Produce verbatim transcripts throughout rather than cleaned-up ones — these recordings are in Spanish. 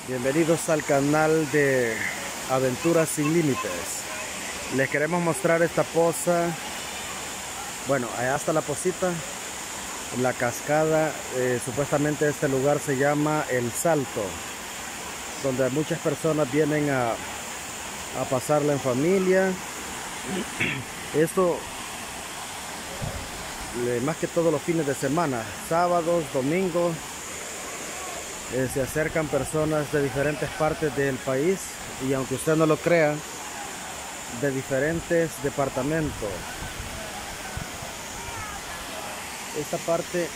Bienvenidos al canal de Aventuras Sin Límites. Les queremos mostrar esta poza. Bueno, allá está la pocita, la cascada. Eh, supuestamente este lugar se llama El Salto, donde muchas personas vienen a, a pasarla en familia. Esto eh, más que todos los fines de semana, sábados, domingos. Eh, se acercan personas de diferentes partes del país y, aunque usted no lo crea, de diferentes departamentos. Esta parte,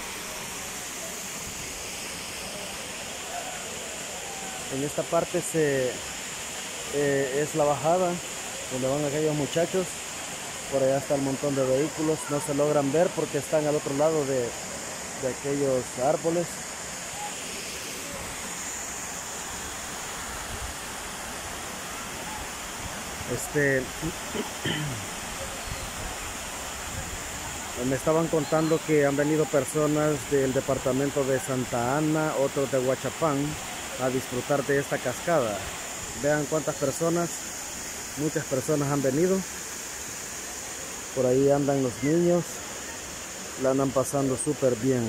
en esta parte se eh, es la bajada donde van aquellos muchachos. Por allá está el montón de vehículos, no se logran ver porque están al otro lado de, de aquellos árboles. Este, me estaban contando que han venido personas del departamento de Santa Ana, otros de Huachapán, a disfrutar de esta cascada. Vean cuántas personas, muchas personas han venido. Por ahí andan los niños, la andan pasando súper bien.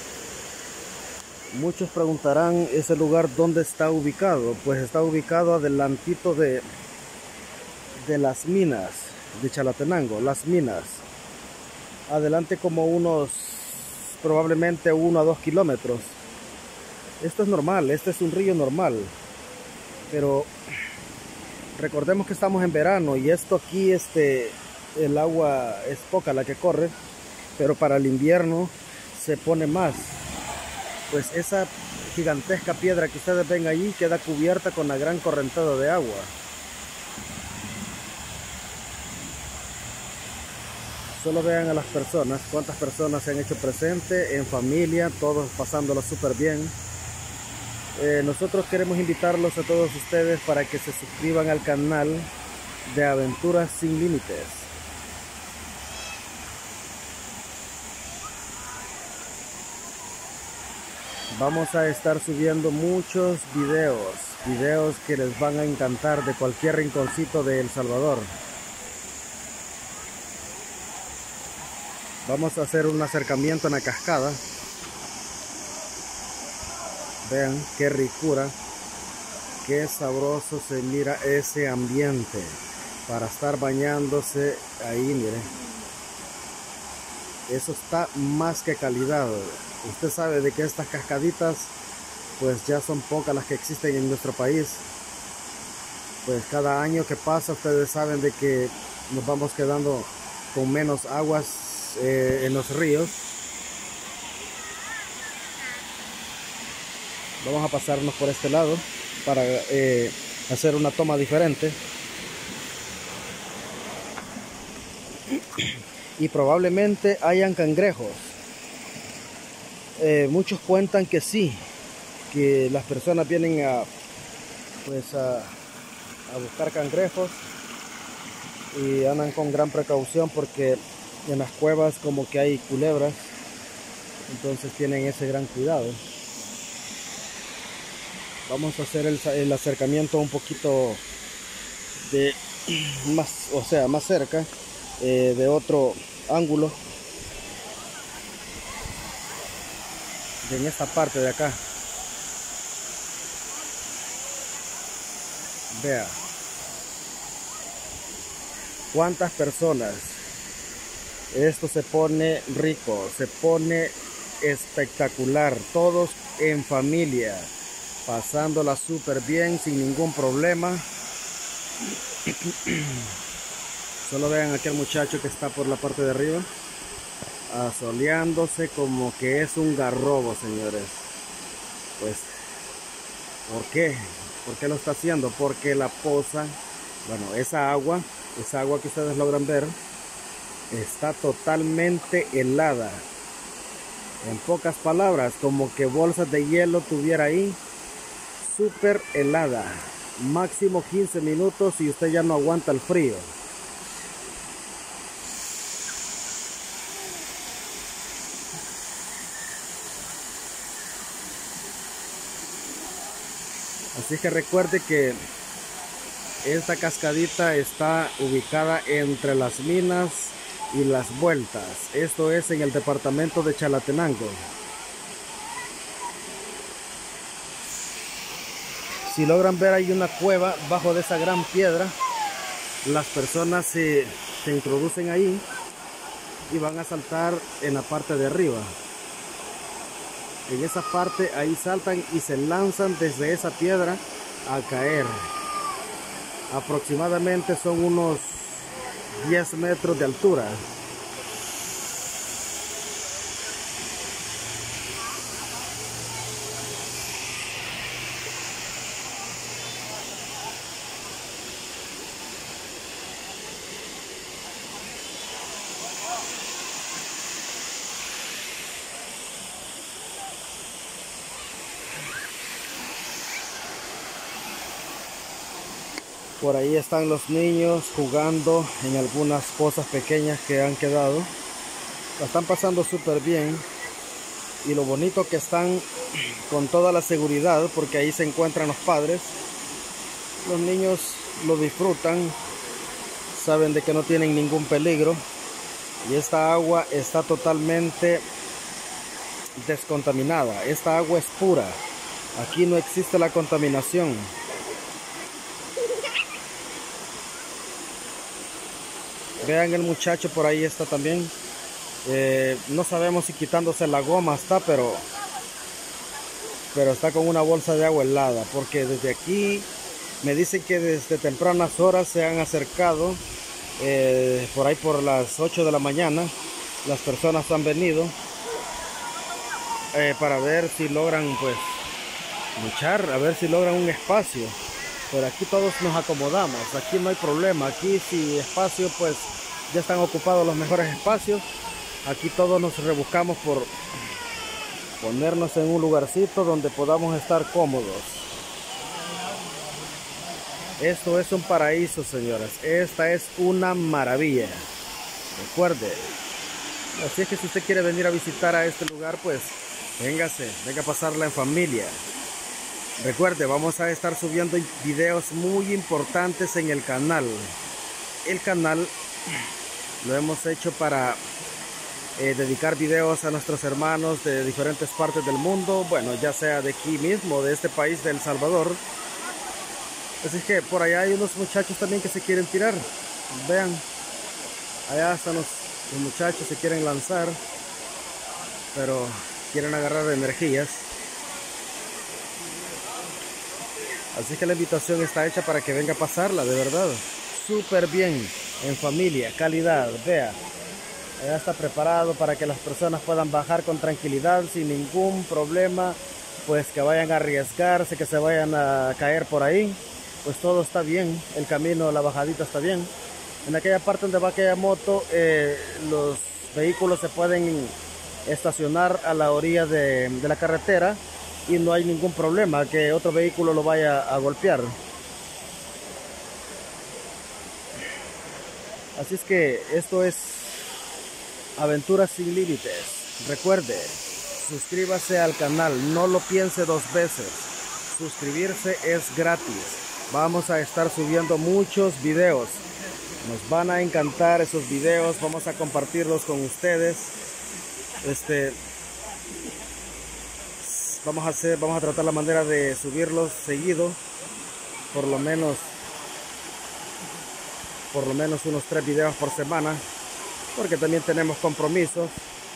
Muchos preguntarán, ¿ese lugar dónde está ubicado? Pues está ubicado adelantito de de las minas de Chalatenango, las minas, adelante como unos probablemente uno a dos kilómetros. Esto es normal, este es un río normal, pero recordemos que estamos en verano y esto aquí, este, el agua es poca la que corre, pero para el invierno se pone más. Pues esa gigantesca piedra que ustedes ven allí queda cubierta con la gran correntada de agua. Solo vean a las personas, cuántas personas se han hecho presente en familia, todos pasándolo súper bien. Eh, nosotros queremos invitarlos a todos ustedes para que se suscriban al canal de Aventuras Sin Límites. Vamos a estar subiendo muchos videos, videos que les van a encantar de cualquier rinconcito de El Salvador. Vamos a hacer un acercamiento en la cascada. Vean qué ricura, qué sabroso se mira ese ambiente para estar bañándose ahí. Mire, eso está más que calidad. Usted sabe de que estas cascaditas pues ya son pocas las que existen en nuestro país. Pues cada año que pasa ustedes saben de que nos vamos quedando con menos aguas Eh, en los ríos. Vamos a pasarnos por este lado para eh, hacer una toma diferente. Y probablemente hayan cangrejos. Eh, muchos cuentan que sí, que las personas vienen a pues a, a buscar cangrejos y andan con gran precaución porque en las cuevas como que hay culebras, entonces tienen ese gran cuidado. Vamos a hacer el, el acercamiento un poquito de más, o sea, más cerca, eh, de otro ángulo, de en esta parte de acá. Vea cuántas personas. Esto se pone rico, se pone espectacular, todos en familia, pasándola súper bien, sin ningún problema. Solo vean aquel muchacho que está por la parte de arriba, asoleándose como que es un garrobo, señores. Pues, ¿por qué? ¿Por qué lo está haciendo? Porque la poza, bueno, esa agua, esa agua que ustedes logran ver, está totalmente helada. En pocas palabras, como que bolsas de hielo tuviera ahí, súper helada. Máximo quince minutos y usted ya no aguanta el frío. Así que recuerde que esta cascadita está ubicada entre Las Minas y Las Vueltas. Esto es en el departamento de Chalatenango. Si logran ver, hay una cueva bajo de esa gran piedra. Las personas se, se introducen ahí y van a saltar en la parte de arriba. En esa parte ahí saltan y se lanzan desde esa piedra a caer. Aproximadamente son unos diez metros de altura. Por ahí están los niños jugando en algunas pozas pequeñas que han quedado. La están pasando súper bien. Y lo bonito que están con toda la seguridad, porque ahí se encuentran los padres. Los niños lo disfrutan, saben de que no tienen ningún peligro. Y esta agua está totalmente descontaminada. Esta agua es pura. Aquí no existe la contaminación. Vean, el muchacho por ahí está también. Eh, no sabemos si quitándose la goma está, pero pero está con una bolsa de agua helada, porque desde aquí me dicen que desde tempranas horas se han acercado, eh, por ahí por las ocho de la mañana. Las personas han venido eh, para ver si logran pues luchar, a ver si logran un espacio. Pero aquí todos nos acomodamos, aquí no hay problema. Aquí si espacio, pues ya están ocupados los mejores espacios. Aquí todos nos rebuscamos por ponernos en un lugarcito donde podamos estar cómodos. Esto es un paraíso, señoras. Esta es una maravilla. Recuerde. Así es que si usted quiere venir a visitar a este lugar, pues véngase, venga a pasarla en familia. Recuerde, vamos a estar subiendo videos muy importantes en el canal. El canal lo hemos hecho para eh, dedicar videos a nuestros hermanos de diferentes partes del mundo. Bueno, ya sea de aquí mismo, de este país de El Salvador. Así que por allá hay unos muchachos también que se quieren tirar. Vean, allá están los, los muchachos, se quieren lanzar, pero quieren agarrar energías. Así que la invitación está hecha para que venga a pasarla, de verdad. Súper bien, en familia, calidad. Vea, ya está preparado para que las personas puedan bajar con tranquilidad, sin ningún problema. Pues que vayan a arriesgarse, que se vayan a caer por ahí. Pues todo está bien, el camino, la bajadita está bien. En aquella parte donde va aquella moto, eh, los vehículos se pueden estacionar a la orilla de, de la carretera. Y no hay ningún problema que otro vehículo lo vaya a golpear. Así es que esto es Aventuras Sin Límites. Recuerde, suscríbase al canal, no lo piense dos veces. Suscribirse es gratis. Vamos a estar subiendo muchos videos. Nos van a encantar esos videos. Vamos a compartirlos con ustedes. Este... Vamos a hacer, vamos a tratar la manera de subirlos seguido, por lo menos, por lo menos unos tres videos por semana, porque también tenemos compromisos.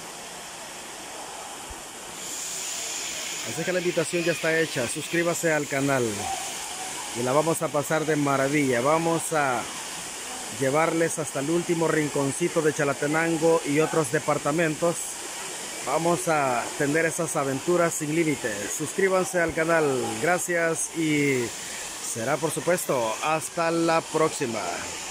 Así que la invitación ya está hecha. Suscríbase al canal y la vamos a pasar de maravilla. Vamos a llevarles hasta el último rinconcito de Chalatenango y otros departamentos. Vamos a tener esas aventuras sin límites. Suscríbanse al canal. Gracias y será por supuesto hasta la próxima.